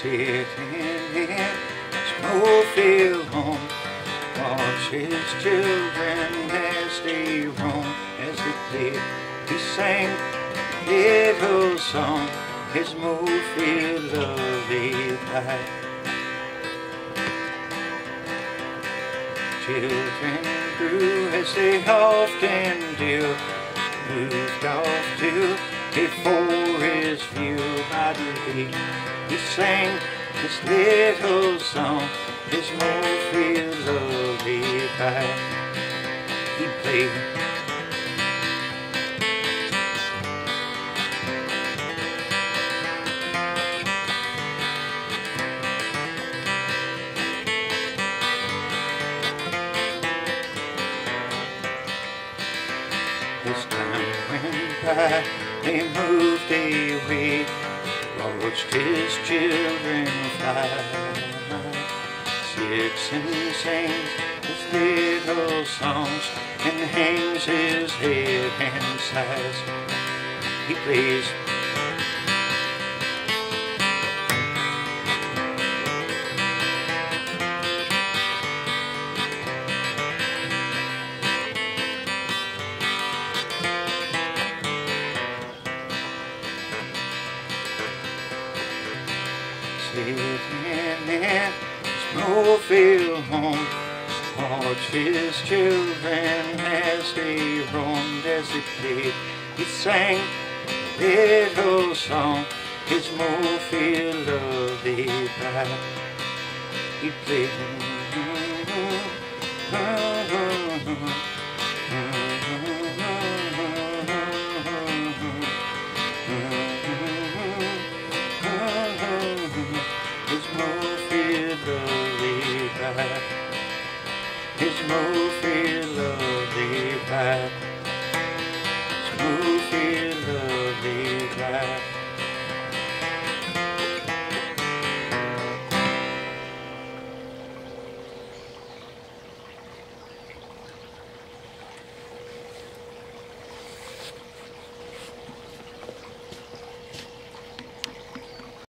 sitting in his Moorefield home, watch his children as they roam, as they played. He sang a little song, his Moorefield Lullaby. Children grew as they often do, moved off to a forest view. By the lake he sang his little song, his Moorefield Lullaby. He played as time went by, they moved away, watched his children fly. Sits and sings his little songs, and hangs his head and sighs. He plays sitting in his Moorefield home, watch his children as they roamed, as they played. He sang a little song, his Moorefield Lullaby. He played his Moorefield Lullaby, his Moorefield Lullaby.